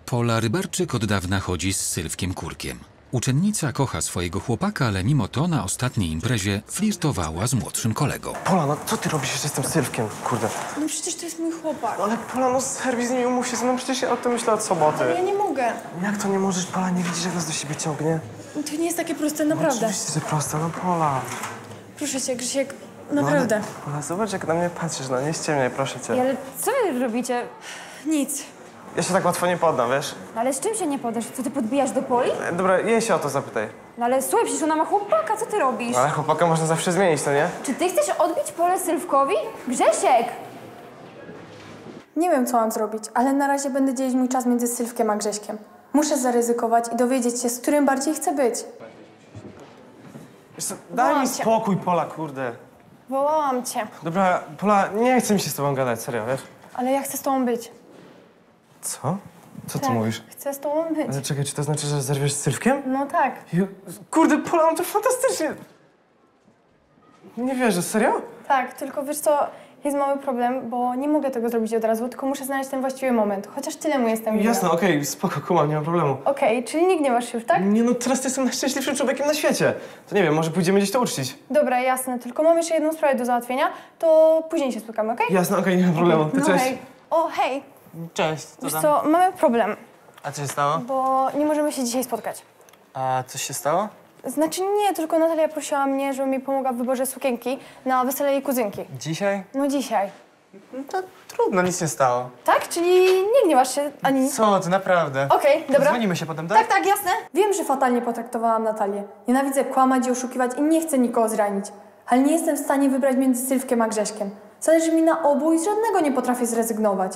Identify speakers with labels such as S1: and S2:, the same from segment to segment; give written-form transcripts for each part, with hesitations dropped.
S1: Pola Rybarczyk od dawna chodzi z Sylwkiem Kurkiem. Uczennica kocha swojego chłopaka, ale mimo to na ostatniej imprezie flirtowała z młodszym kolegą.
S2: Pola, no co ty robisz jeszcze z tym Sylwkiem, kurde?
S3: No przecież to jest mój chłopak.
S2: No ale Pola, no serio, z nim umów się ze mną, przecież ja o tym myślę od soboty.
S3: Ale ja nie mogę.
S2: Jak to nie możesz, Pola, nie widzisz, jak nas do siebie ciągnie?
S3: To nie jest takie proste,
S2: No,
S3: naprawdę.
S2: oczywiście, że proste, no Pola.
S3: Proszę cię, Grzesiek,
S2: No,
S3: naprawdę.
S2: ale, Pola, zobacz, jak na mnie patrzysz, no nie ściemniaj, proszę cię.
S4: Ale co wy robicie?
S3: Nic.
S2: Ja się tak łatwo nie poddam, wiesz?
S4: No ale z czym się nie podasz? Co, ty podbijasz do Poli?
S2: Dobra, jej się o to zapytaj.
S4: No ale słuchaj, przecież ona ma chłopaka, co ty robisz?
S2: Ale chłopaka można zawsze zmienić, no nie?
S4: Czy ty chcesz odbić Polę Sylwkowi? Grzesiek!
S3: Nie wiem, co mam zrobić, ale na razie będę dzielić mój czas między Sylwkiem a Grześkiem. Muszę zaryzykować i dowiedzieć się, z którym bardziej chcę być.
S2: Wiesz co, daj mi
S3: Wołam cię.
S2: spokój, Pola, kurde.
S3: Wołałam cię,
S2: Dobra, Pola, nie chce mi się z tobą gadać, serio, wiesz?
S3: ale ja chcę z tobą być.
S2: Co? Co ty
S3: Tak,
S2: mówisz?
S3: chcę z tobą być.
S2: Ale czekaj, czy to znaczy, że zerwiesz z Sylwkiem?
S3: No tak.
S2: Kurde, Pola, no to fantastycznie. Nie wierzę, serio?
S3: Tak, tylko wiesz co, jest mały problem, bo nie mogę tego zrobić od razu, tylko muszę znaleźć ten właściwy moment. Chociaż tyle mu jestem winna.
S2: Jasne, okej, spoko, kumam, nie ma problemu.
S3: Okej, czyli nie gniewasz się już, tak?
S2: Nie no, teraz ty jestem najszczęśliwszym człowiekiem na świecie. To nie wiem, może pójdziemy gdzieś to uczcić.
S3: Dobra, jasne, tylko mam jeszcze jedną sprawę do załatwienia, to później się spotkamy, okej?
S2: Jasne, okej, nie ma problemu, to
S3: No
S2: cześć.
S3: hej. O, hej,
S5: Cześć, co
S3: wiesz
S5: tam?
S3: co, mamy problem,
S5: A co się stało?
S3: bo nie możemy się dzisiaj spotkać.
S5: A coś się stało?
S3: Znaczy nie, tylko Natalia prosiła mnie, żebym jej pomogła w wyborze sukienki na wesele jej kuzynki.
S5: Dzisiaj?
S3: No dzisiaj.
S5: No to trudno, nic nie stało.
S3: Tak? Czyli nie gniewasz się ani nic?
S5: Co ty, naprawdę?
S3: Okej, dobra.
S5: Dzwonimy się potem, tak?
S3: Tak, tak, jasne. Wiem, że fatalnie potraktowałam Natalię. Nienawidzę kłamać i oszukiwać i nie chcę nikogo zranić. Ale nie jestem w stanie wybrać między Sylwkiem a Grześkiem. Zależy mi na obu i z żadnego nie potrafię zrezygnować.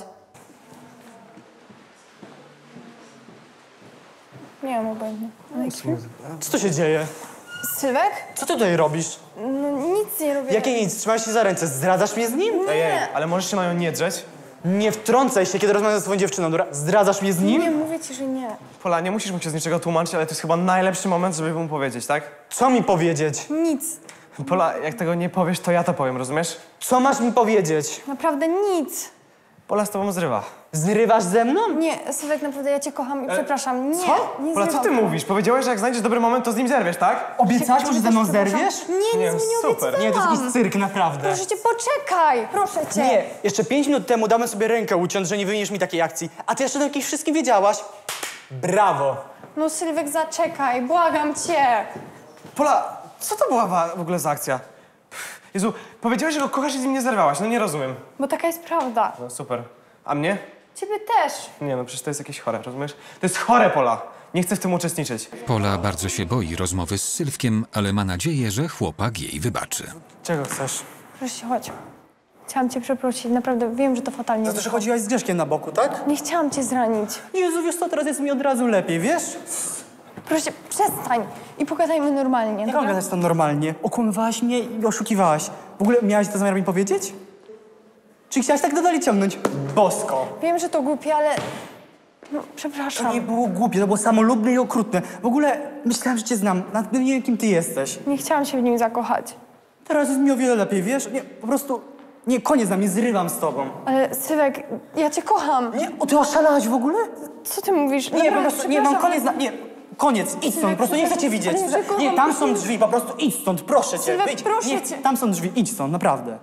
S3: Nie wiem, obojętnie.
S6: Co tu się dzieje?
S3: Sylwek?
S6: Co ty tutaj robisz?
S3: No nic nie robię.
S6: Jakie nic? Trzymaj się za ręce. Zdradzasz mnie z nim?
S2: Ej, ale możesz się na nią nie drzeć?
S6: Nie wtrącaj się, kiedy rozmawiam ze swoją dziewczyną, dobra? Zdradzasz mnie z nim?
S3: Nie, mówię ci, że nie.
S2: Pola, nie musisz mu się z niczego tłumaczyć, ale to jest chyba najlepszy moment, żeby mu powiedzieć, tak?
S6: Co mi powiedzieć?
S3: Nic.
S2: Pola, jak tego nie powiesz, to ja to powiem, rozumiesz?
S6: Co masz mi powiedzieć?
S3: Naprawdę nic.
S2: Pola z tobą zrywa.
S6: Zrywasz ze mną?
S3: Nie, Sylwek, naprawdę ja cię kocham i przepraszam. Nie,
S2: Co?
S3: nie
S2: Pola, co ty
S3: zrywam.
S2: mówisz? Powiedziałeś, że jak znajdziesz dobry moment, to z nim zerwiesz, tak?
S6: Obiecałaś mu, że ze mną
S3: Przepraszam.
S6: zerwiesz?
S3: Nie,
S2: Nie,
S3: nic mi nie
S2: super.
S3: obiecałam.
S6: Nie, to jest jakiś cyrk, naprawdę.
S3: Proszę cię, poczekaj! Proszę cię.
S6: Nie, jeszcze 5 minut temu dałem sobie rękę uciąć, że nie wymienisz mi takiej akcji, a ty jeszcze o jakimś wszystkim wiedziałaś. Brawo.
S3: No Sylwek, zaczekaj, błagam cię.
S2: Pola, co to była w ogóle za akcja? Jezu, powiedziałeś, że go kochasz i z nim nie zerwałaś, no nie rozumiem.
S3: Bo taka jest prawda.
S2: No super. A mnie?
S3: Ciebie też.
S2: Nie no, przecież to jest jakieś chore, rozumiesz? To jest chore, Pola. Nie chcę w tym uczestniczyć.
S1: Pola bardzo się boi rozmowy z Sylwkiem, ale ma nadzieję, że chłopak jej wybaczy.
S2: Czego chcesz?
S3: Proszę cię, chodź. Chciałam cię przeprosić, naprawdę wiem, że to fatalnie
S6: Za to, że
S3: wyszło.
S6: chodziłaś z Grzeszkiem na boku, tak?
S3: Nie chciałam cię zranić.
S6: Jezu, wiesz co, teraz jest mi od razu lepiej, wiesz?
S3: Proszę cię, przestań i pogadajmy normalnie,
S6: Jak
S3: dobra?
S6: mam gadać tam normalnie? Okłamywałaś mnie i oszukiwałaś. W ogóle miałaś to zamiar mi powiedzieć? Czy chciałaś tak do dalej ciągnąć? Bosko!
S3: Wiem, że to głupie, ale... No, przepraszam.
S6: To nie było głupie, to było samolubne i okrutne. W ogóle myślałam, że cię znam. Nawet nie wiem, kim ty jesteś.
S3: Nie chciałam się w nim zakochać.
S6: Teraz jest mi o wiele lepiej, wiesz? Nie, po prostu... Nie, koniec na mnie, zrywam z tobą.
S3: Ale Sylwek, ja cię kocham.
S6: Nie, o, ty oszalałaś w ogóle?
S3: Co ty mówisz?
S6: Nie, po
S3: Naprawdę,
S6: prostu, nie, mam
S3: przepraszam.
S6: koniec na... Nie, koniec, idź stąd, po prostu nie chcę cię widzieć.
S3: Ale że kocham,
S6: Nie, tam są
S3: nie-
S6: drzwi, po prostu idź stąd, proszę cię.
S3: Sylwek,
S6: Wyjdź.
S3: proszę
S6: Nie,
S3: cię.
S6: tam są drzwi, idź stąd, naprawdę.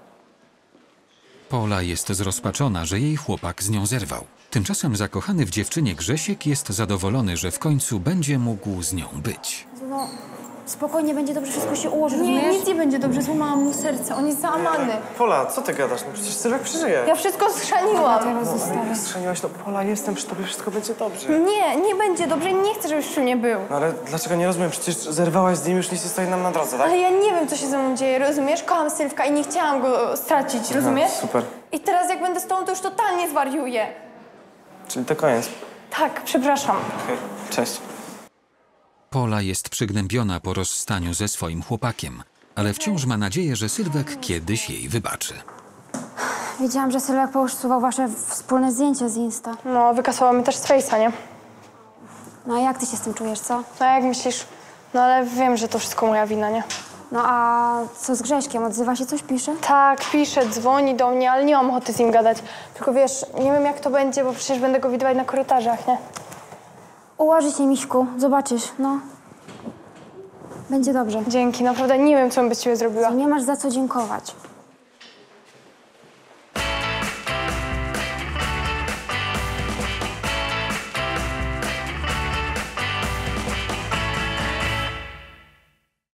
S1: Pola jest zrozpaczona, że jej chłopak z nią zerwał. Tymczasem zakochany w dziewczynie Grzesiek jest zadowolony, że w końcu będzie mógł z nią być.
S4: No, spokojnie, będzie dobrze, wszystko się ułoży,
S3: Nie,
S4: rozumiesz?
S3: nic nie będzie dobrze, złamałam mu serce, on jest załamany.
S2: Pola, co ty gadasz? No przecież Sylwek przeżyje.
S3: Ja wszystko schrzaniłam.
S2: Jak strzeliłaś, no Pola, jestem przy tobie, wszystko będzie dobrze.
S3: Nie, nie będzie dobrze, nie chcę, żebyś przy mnie był.
S2: No ale dlaczego nie rozumiem? Przecież zerwałaś z nim, już nic nie stoi nam na drodze, tak?
S3: Ale ja nie wiem, co się ze mną dzieje, rozumiesz? Kocham Sylwka i nie chciałam go stracić, rozumiesz?
S2: Super.
S3: I teraz jak będę z tobą, to już totalnie zwariuję.
S2: Czyli to koniec.
S3: Tak, przepraszam.
S2: Okej, cześć.
S1: Pola jest przygnębiona po rozstaniu ze swoim chłopakiem, ale wciąż ma nadzieję, że Sylwek kiedyś jej wybaczy.
S4: Wiedziałam, że Sylwek pousuwał wasze wspólne zdjęcie z Insta.
S3: No, wykasował mi też z Face'a, nie?
S4: No a jak ty się z tym czujesz, co?
S3: No jak myślisz? No ale wiem, że to wszystko moja wina, nie?
S4: No a co z Grześkiem? Odzywa się, coś pisze?
S3: Tak, pisze, dzwoni do mnie, ale nie mam ochoty z nim gadać. Tylko wiesz, nie wiem jak to będzie, bo przecież będę go widywać na korytarzach, nie?
S4: Ułoży się, Miśku. Zobaczysz, no. Będzie dobrze.
S3: Dzięki, naprawdę nie wiem, co bym bez ciebie zrobiła.
S4: Nie masz za co dziękować.